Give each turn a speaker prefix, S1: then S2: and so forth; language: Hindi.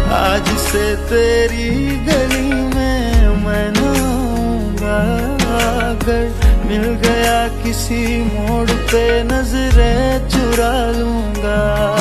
S1: आज से तेरी गली में मैं न आऊंगा। अगर मिल गया किसी मोड़ पे नजरें चुरा लूंगा।